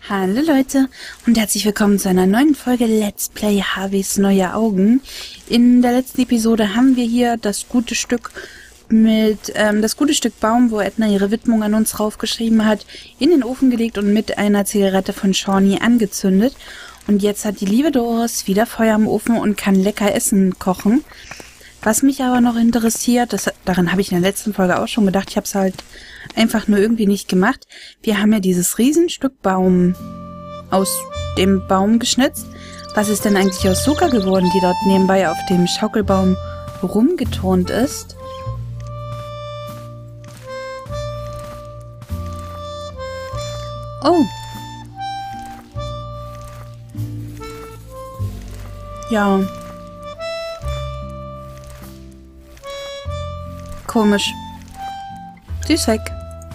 Hallo Leute und herzlich willkommen zu einer neuen Folge Let's Play Harveys neue Augen. In der letzten Episode haben wir hier das gute Stück Baum, wo Edna ihre Widmung an uns draufgeschrieben hat, in den Ofen gelegt und mit einer Zigarette von Shawnee angezündet. Und jetzt hat die liebe Doris wieder Feuer am Ofen und kann lecker Essen kochen. Was mich aber noch interessiert, daran habe ich in der letzten Folge auch schon gedacht, ich habe es halt einfach nur irgendwie nicht gemacht. Wir haben ja dieses Riesenstück Baum aus dem Baum geschnitzt. Was ist denn eigentlich aus Zucker geworden, die dort nebenbei auf dem Schaukelbaum rumgeturnt ist? Oh. Ja. Komisch. Sie ist weg.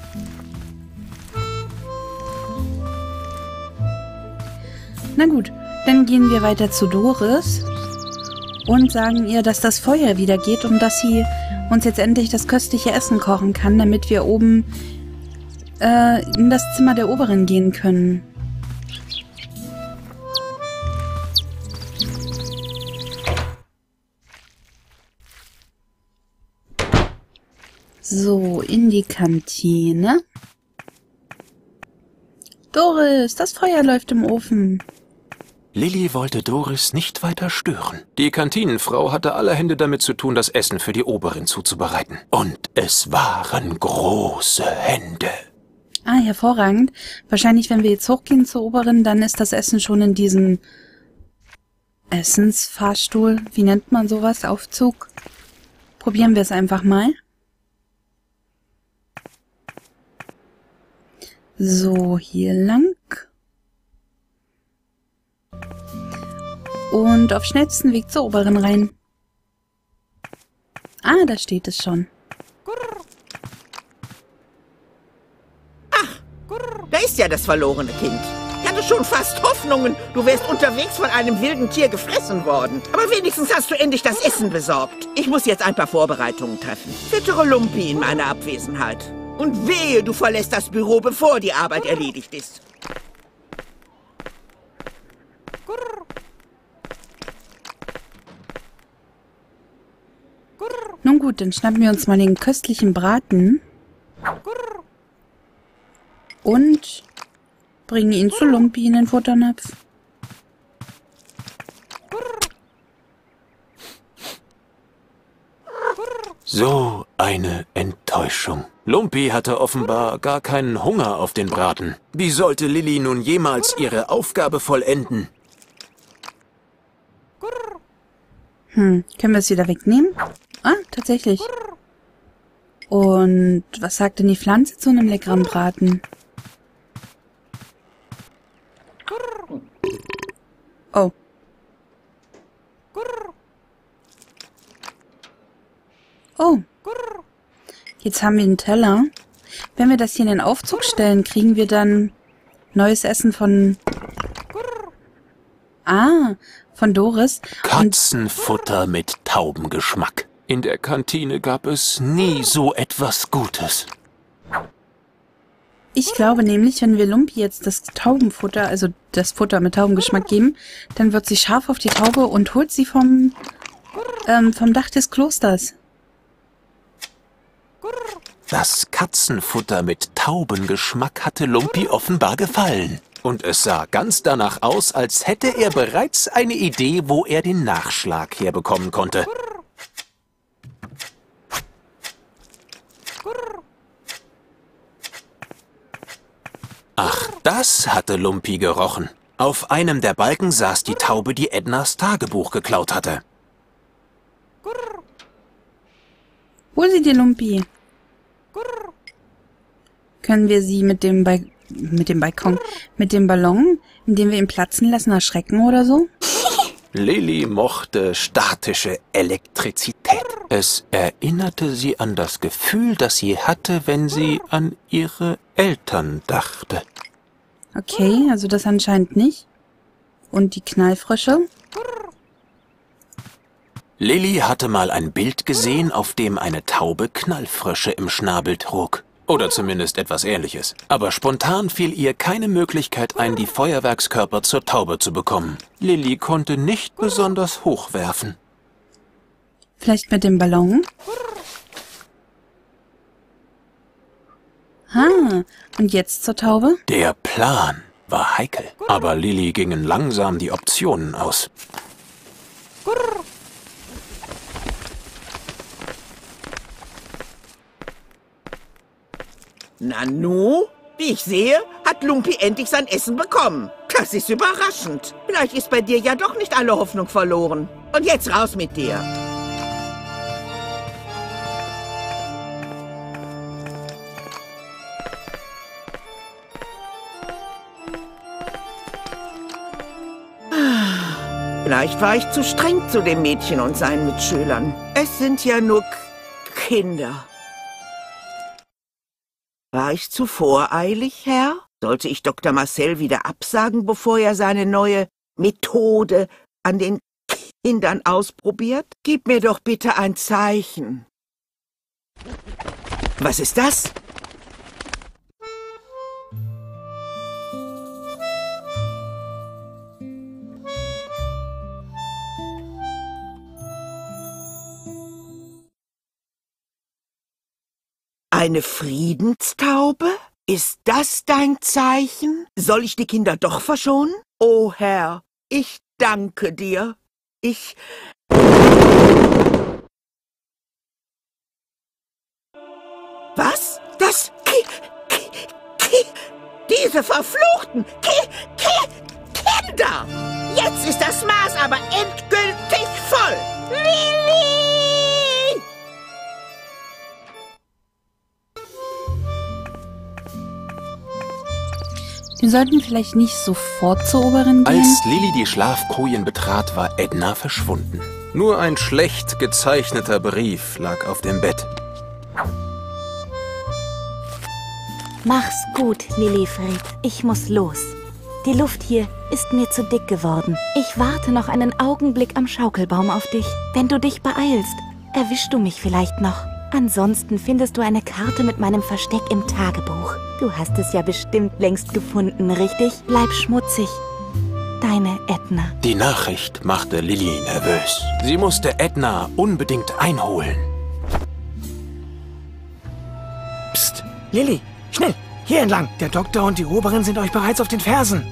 Na gut, dann gehen wir weiter zu Doris und sagen ihr, dass das Feuer wieder geht und dass sie uns jetzt endlich das köstliche Essen kochen kann, damit wir oben in das Zimmer der Oberin gehen können. So, in die Kantine. Doris, das Feuer läuft im Ofen. Lilly wollte Doris nicht weiter stören. Die Kantinenfrau hatte alle Hände damit zu tun, das Essen für die Oberin zuzubereiten. Und es waren große Hände. Ah, hervorragend. Wahrscheinlich, wenn wir jetzt hochgehen zur Oberin, dann ist das Essen schon in diesem Essensfahrstuhl. Wie nennt man sowas? Aufzug? Probieren wir es einfach mal. So, hier lang. Und auf schnellsten Weg zur Oberin rein. Ah, da steht es schon. Ach, da ist ja das verlorene Kind. Ich hatte schon fast Hoffnungen, du wärst unterwegs von einem wilden Tier gefressen worden. Aber wenigstens hast du endlich das Essen besorgt. Ich muss jetzt ein paar Vorbereitungen treffen. Füttere Lumpi in meiner Abwesenheit. Und wehe, du verlässt das Büro, bevor die Arbeit erledigt ist. Nun gut, dann schnappen wir uns mal den köstlichen Braten und bringen ihn zu Lumpi in den Futternapf. So eine Enttäuschung. Lumpi hatte offenbar gar keinen Hunger auf den Braten. Wie sollte Lilly nun jemals ihre Aufgabe vollenden? Können wir es wieder wegnehmen? Ah, tatsächlich. Und was sagt denn die Pflanze zu einem leckeren Braten? Oh. Oh. Jetzt haben wir einen Teller. Wenn wir das hier in den Aufzug stellen, kriegen wir dann neues Essen von... Ah, von Doris. Katzenfutter mit Taubengeschmack. In der Kantine gab es nie so etwas Gutes. Ich glaube nämlich, wenn wir Lumpi jetzt das Taubenfutter, also das Futter mit Taubengeschmack geben, dann wird sie scharf auf die Taube und holt sie vom Dach des Klosters. Das Katzenfutter mit Taubengeschmack hatte Lumpi offenbar gefallen. Und es sah ganz danach aus, als hätte er bereits eine Idee, wo er den Nachschlag herbekommen konnte. Ach, das hatte Lumpi gerochen. Auf einem der Balken saß die Taube, die Ednas Tagebuch geklaut hatte. Hol sie dir, Lumpi. Können wir sie mit dem Ballon, in dem wir ihn platzen lassen, erschrecken oder so? Lilly mochte statische Elektrizität. Es erinnerte sie an das Gefühl, das sie hatte, wenn sie an ihre Eltern dachte. Okay, also das anscheinend nicht. Und die Knallfrösche? Lilly hatte mal ein Bild gesehen, auf dem eine Taube Knallfrösche im Schnabel trug. Oder zumindest etwas Ähnliches. Aber spontan fiel ihr keine Möglichkeit ein, die Feuerwerkskörper zur Taube zu bekommen. Lilli konnte nicht besonders hoch werfen. Vielleicht mit dem Ballon? Und jetzt zur Taube? Der Plan war heikel. Aber Lilli gingen langsam die Optionen aus. Nanu, wie ich sehe, hat Lumpi endlich sein Essen bekommen. Das ist überraschend. Vielleicht ist bei dir ja doch nicht alle Hoffnung verloren. Und jetzt raus mit dir. Vielleicht war ich zu streng zu dem Mädchen und seinen Mitschülern. Es sind ja nur Kinder. War ich zu voreilig, Herr? Sollte ich Dr. Marcel wieder absagen, bevor er seine neue Methode an den Kindern ausprobiert? Gib mir doch bitte ein Zeichen. Was ist das? Eine Friedenstaube? Ist das dein Zeichen? Soll ich die Kinder doch verschonen? O Herr, ich danke dir. Was? Das diese verfluchten Kinder! Jetzt ist das Maß aber endgültig voll! Lilli! Wir sollten vielleicht nicht sofort zur Oberin gehen. Als Lilli die Schlafkojen betrat, war Edna verschwunden. Nur ein schlecht gezeichneter Brief lag auf dem Bett. Mach's gut, Lillifred. Ich muss los. Die Luft hier ist mir zu dick geworden. Ich warte noch einen Augenblick am Schaukelbaum auf dich. Wenn du dich beeilst, erwischst du mich vielleicht noch. Ansonsten findest du eine Karte mit meinem Versteck im Tagebuch. Du hast es ja bestimmt längst gefunden, richtig? Bleib schmutzig. Deine Edna. Die Nachricht machte Lilli nervös. Sie musste Edna unbedingt einholen. Psst, Lilli, schnell, hier entlang. Der Doktor und die Oberin sind euch bereits auf den Fersen.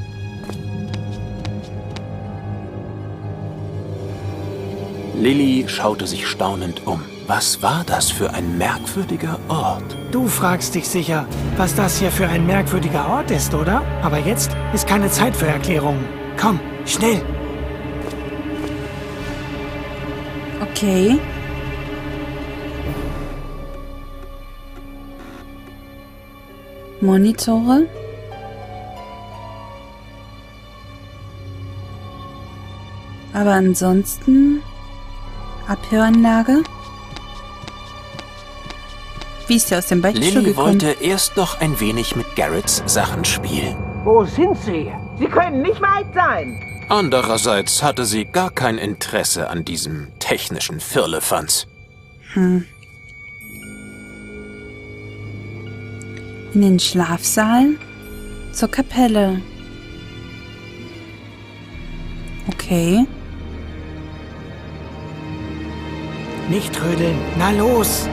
Lilli schaute sich staunend um. Was war das für ein merkwürdiger Ort? Du fragst dich sicher, was das hier für ein merkwürdiger Ort ist, oder? Aber jetzt ist keine Zeit für Erklärungen. Komm, schnell! Okay. Monitore. Aber ansonsten Abhöranlage. Wie ist der aus dem Beichtstuhl Lilli gekommen? wollte erst noch ein wenig mit Garretts Sachen spielen. Wo sind Sie? Sie können nicht weit sein. Andererseits hatte sie gar kein Interesse an diesem technischen Firlefanz. In den Schlafsaal? Zur Kapelle. Okay. Nicht trödeln, na los!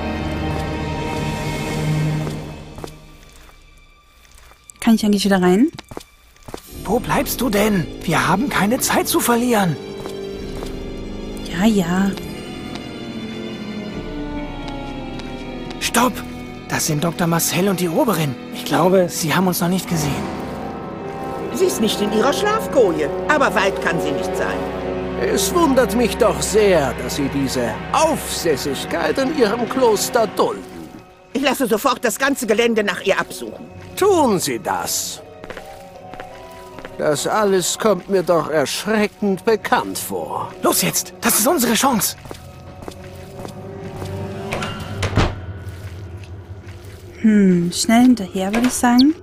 Kann ich eigentlich wieder rein? Wo bleibst du denn? Wir haben keine Zeit zu verlieren. Ja, ja. Stopp! Das sind Dr. Marcel und die Oberin. Ich glaube, sie haben uns noch nicht gesehen. Sie ist nicht in ihrer Schlafkoje, aber weit kann sie nicht sein. Es wundert mich doch sehr, dass Sie diese Aufsässigkeit in Ihrem Kloster dulden. Ich lasse sofort das ganze Gelände nach ihr absuchen. Tun Sie das. Das alles kommt mir doch erschreckend bekannt vor. Los jetzt! Das ist unsere Chance! Schnell hinterher, würde ich sagen.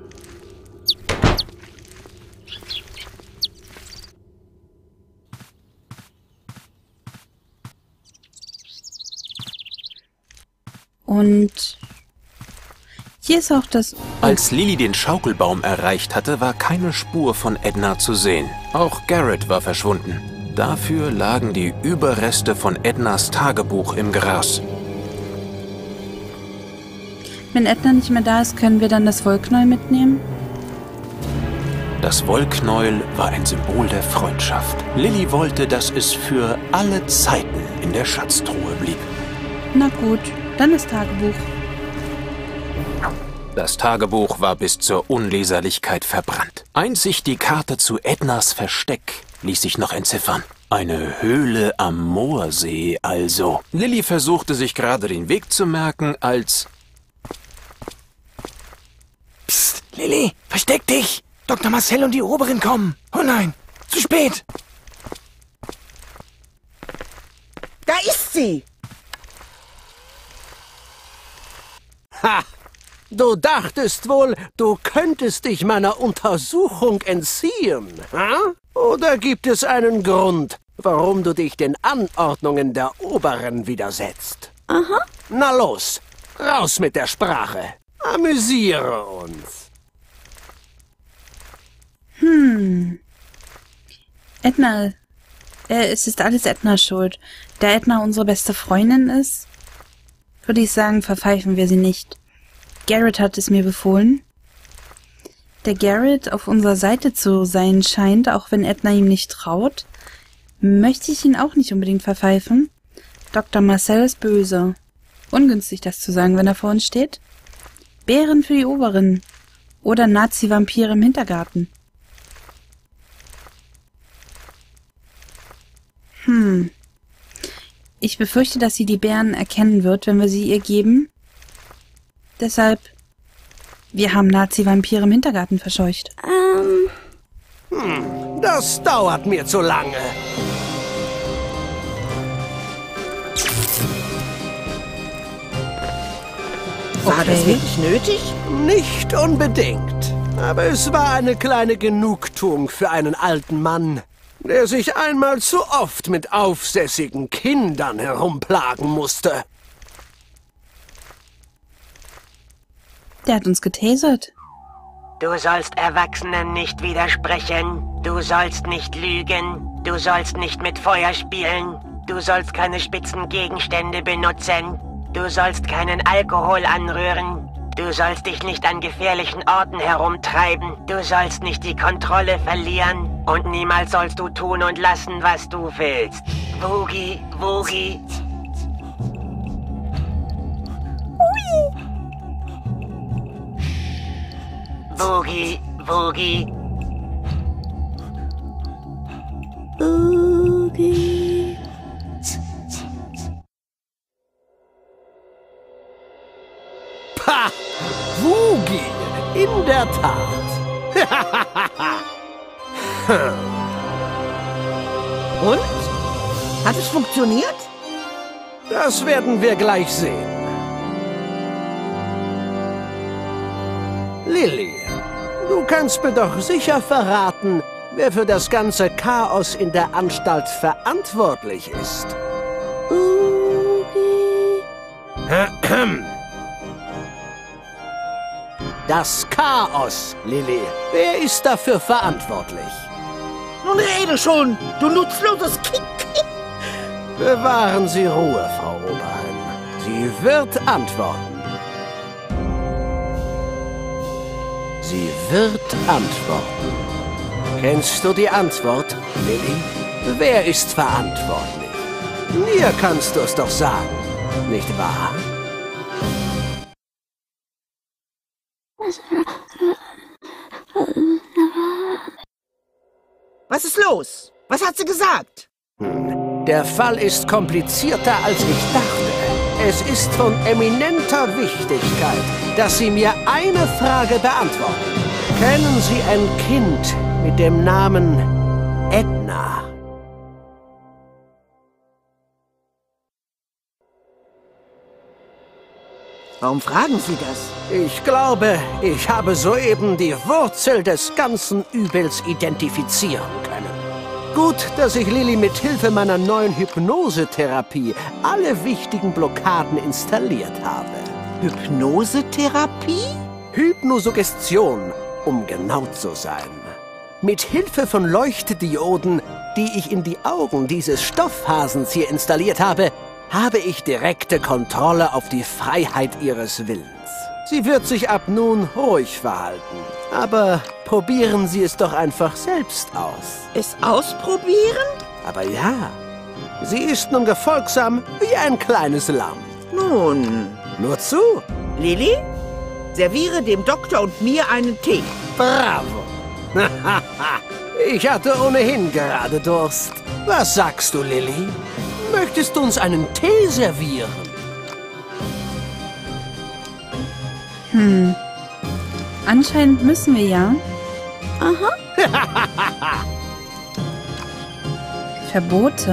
Und Hier ist auch das... Als Lilly den Schaukelbaum erreicht hatte, war keine Spur von Edna zu sehen. Auch Garrett war verschwunden. Dafür lagen die Überreste von Ednas Tagebuch im Gras. Wenn Edna nicht mehr da ist, können wir dann das Wollknäuel mitnehmen? Das Wollknäuel war ein Symbol der Freundschaft. Lilly wollte, dass es für alle Zeiten in der Schatztruhe blieb. Na gut, dann das Tagebuch. Das Tagebuch war bis zur Unleserlichkeit verbrannt. Einzig die Karte zu Ednas Versteck ließ sich noch entziffern. Eine Höhle am Moorsee also. Lilly versuchte sich gerade den Weg zu merken, als... Psst, Lilly, versteck dich! Dr. Marcel und die Oberin kommen. Oh nein, zu spät. Da ist sie! Ha! Du dachtest wohl, du könntest dich meiner Untersuchung entziehen, ha? Oder gibt es einen Grund, warum du dich den Anordnungen der Oberen widersetzt? Aha. Na los, raus mit der Sprache. Amüsiere uns. Edna, es ist alles Ednas Schuld. Da Edna unsere beste Freundin ist, würde ich sagen, verpfeifen wir sie nicht. Garrett hat es mir befohlen. Der Garrett auf unserer Seite zu sein scheint, auch wenn Edna ihm nicht traut, möchte ich ihn auch nicht unbedingt verpfeifen. Dr. Marcel ist böse. Ungünstig, das zu sagen, wenn er vor uns steht. Bären für die Oberin. Oder Nazi-Vampire im Hintergarten. Ich befürchte, dass sie die Bären erkennen wird, wenn wir sie ihr geben. Deshalb, wir haben Nazi-Vampire im Hintergarten verscheucht. Das dauert mir zu lange. War das wirklich nötig? Nicht unbedingt. Aber es war eine kleine Genugtuung für einen alten Mann, der sich einmal zu oft mit aufsässigen Kindern herumplagen musste. Der hat uns getasert. Du sollst Erwachsenen nicht widersprechen. Du sollst nicht lügen. Du sollst nicht mit Feuer spielen. Du sollst keine spitzen Gegenstände benutzen. Du sollst keinen Alkohol anrühren. Du sollst dich nicht an gefährlichen Orten herumtreiben. Du sollst nicht die Kontrolle verlieren. Und niemals sollst du tun und lassen, was du willst. Woogie, Woogie. Woogie, Woogie. Boogie. Pah! Woogie! In der Tat! Und? Hat es funktioniert? Das werden wir gleich sehen. Lilly, du kannst mir doch sicher verraten, wer für das ganze Chaos in der Anstalt verantwortlich ist. Das Chaos, Lilly. Wer ist dafür verantwortlich? Nun rede schon, du nutzloses Kind. Bewahren Sie Ruhe, Frau Oberheim. Sie wird antworten. Sie wird antworten. Kennst du die Antwort, Lilly? Wer ist verantwortlich? Mir kannst du es doch sagen, nicht wahr? Was ist los? Was hat sie gesagt? Der Fall ist komplizierter, als ich dachte. Es ist von eminenter Wichtigkeit, dass Sie mir eine Frage beantworten. Kennen Sie ein Kind mit dem Namen Edna? Warum fragen Sie das? Ich glaube, ich habe soeben die Wurzel des ganzen Übels identifizieren können. Gut, dass ich Lilly mit Hilfe meiner neuen Hypnosetherapie alle wichtigen Blockaden installiert habe. Hypnosetherapie? Hypnosuggestion, um genau zu sein. Mit Hilfe von Leuchtdioden, die ich in die Augen dieses Stoffhasens hier installiert habe, habe ich direkte Kontrolle auf die Freiheit ihres Willens. Sie wird sich ab nun ruhig verhalten. Aber probieren Sie es doch einfach selbst aus. Es ausprobieren? Aber ja, sie ist nun gefolgsam wie ein kleines Lamm. Nun, Nur zu. Lilly, serviere dem Doktor und mir einen Tee. Bravo. Ich hatte ohnehin gerade Durst. Was sagst du, Lilly? Möchtest du uns einen Tee servieren? Anscheinend müssen wir ja. Verbote.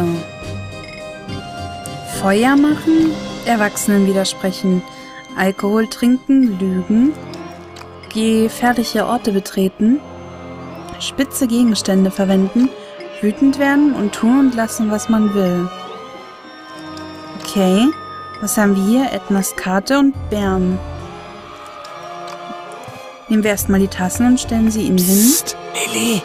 Feuer machen, Erwachsenen widersprechen, Alkohol trinken, lügen, gefährliche Orte betreten, spitze Gegenstände verwenden, wütend werden und tun und lassen, was man will. Okay, was haben wir hier? Ednas Karte und Bären. Nehmen wir erstmal die Tassen und stellen sie ihnen hin. Psst, Lilly.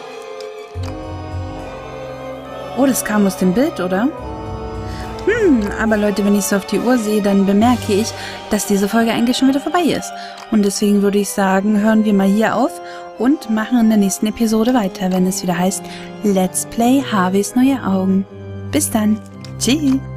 Oh, das kam aus dem Bild, oder? Aber Leute, wenn ich so auf die Uhr sehe, dann bemerke ich, dass diese Folge eigentlich schon wieder vorbei ist. Und deswegen würde ich sagen, hören wir mal hier auf und machen in der nächsten Episode weiter, wenn es wieder heißt Let's Play Harveys neue Augen. Bis dann. Tschüss.